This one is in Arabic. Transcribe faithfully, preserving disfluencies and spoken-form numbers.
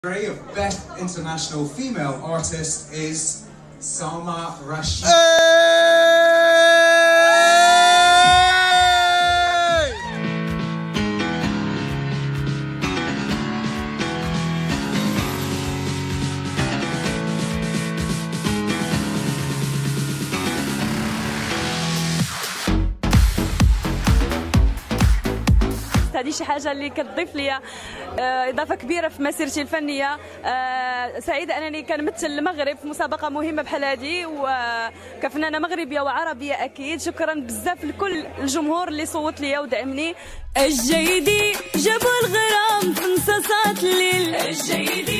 Of Best International Female Artist is Salma Rashid. هذه شي حاجه اللي كتضيف لي اضافه كبيره في مسيرتي الفنيه. سعيده انني كنمثل المغرب في مسابقه مهمه بحال هذه وكفنانه مغربيه وعربيه اكيد. شكرا بزاف لكل الجمهور اللي صوت ليا ودعمني. الجيدي جابوا الغرام في نصاصات الليل. الجيدي